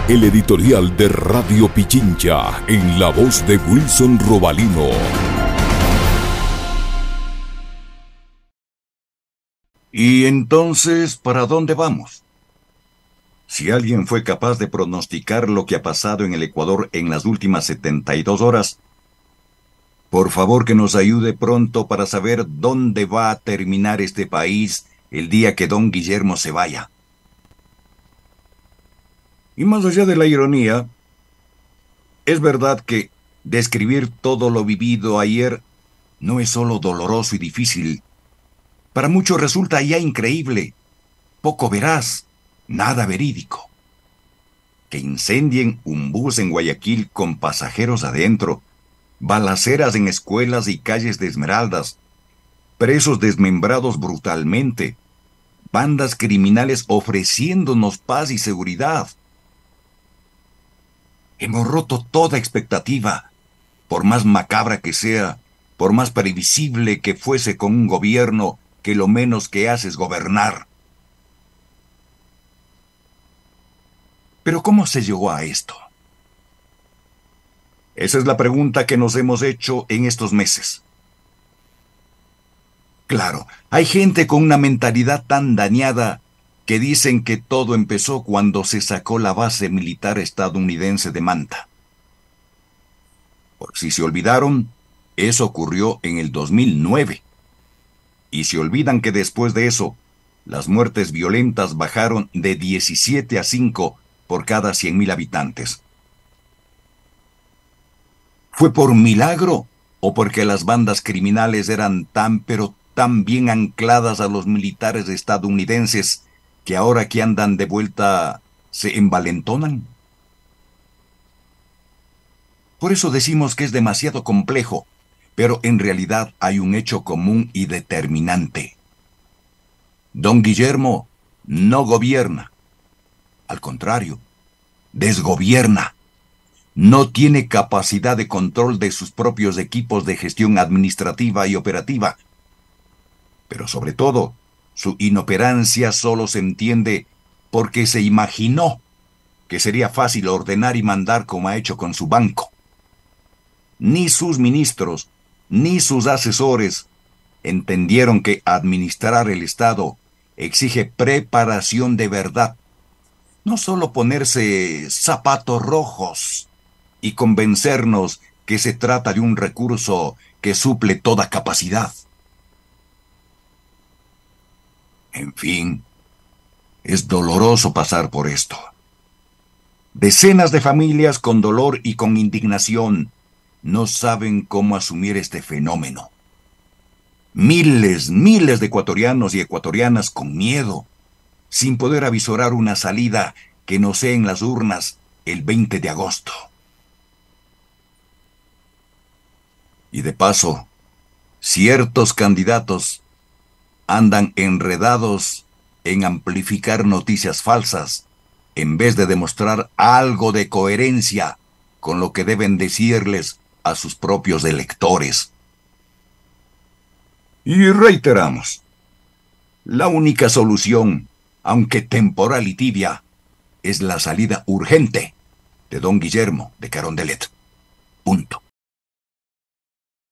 El editorial de Radio Pichincha en la voz de Wilson Robalino. Y entonces, ¿para dónde vamos? Si alguien fue capaz de pronosticar lo que ha pasado en el Ecuador en las últimas 72 horas, por favor que nos ayude pronto para saber dónde va a terminar este país el día que don Guillermo se vaya. Y más allá de la ironía, es verdad que describir todo lo vivido ayer no es solo doloroso y difícil. Para muchos resulta ya increíble, poco veraz, nada verídico. Que incendien un bus en Guayaquil con pasajeros adentro, balaceras en escuelas y calles de Esmeraldas, presos desmembrados brutalmente, bandas criminales ofreciéndonos paz y seguridad. Hemos roto toda expectativa, por más macabra que sea, por más previsible que fuese con un gobierno que lo menos que hace es gobernar. Pero ¿cómo se llegó a esto? Esa es la pregunta que nos hemos hecho en estos meses. Claro, hay gente con una mentalidad tan dañada que dicen que todo empezó cuando se sacó la base militar estadounidense de Manta. Por si se olvidaron, eso ocurrió en el 2009. Y se olvidan que después de eso, las muertes violentas bajaron de 17 a 5 por cada 100.000 habitantes. ¿Fue por milagro o porque las bandas criminales eran tan bien ancladas a los militares estadounidenses que ahora que andan de vuelta se envalentonan? Por eso decimos que es demasiado complejo, pero en realidad hay un hecho común y determinante. Don Guillermo no gobierna. Al contrario, desgobierna. No tiene capacidad de control de sus propios equipos de gestión administrativa y operativa. Pero sobre todo, su inoperancia solo se entiende porque se imaginó que sería fácil ordenar y mandar como ha hecho con su banco. Ni sus ministros, ni sus asesores entendieron que administrar el Estado exige preparación de verdad. No solo ponerse zapatos rojos y convencernos que se trata de un recurso que suple toda capacidad. En fin, es doloroso pasar por esto. Decenas de familias con dolor y con indignación no saben cómo asumir este fenómeno. Miles de ecuatorianos y ecuatorianas con miedo, sin poder avisorar una salida que no sea en las urnas el 20 de agosto. Y de paso, ciertos candidatos andan enredados en amplificar noticias falsas en vez de demostrar algo de coherencia con lo que deben decirles a sus propios electores. Y reiteramos, la única solución, aunque temporal y tibia, es la salida urgente de don Guillermo de Carondelet. Punto.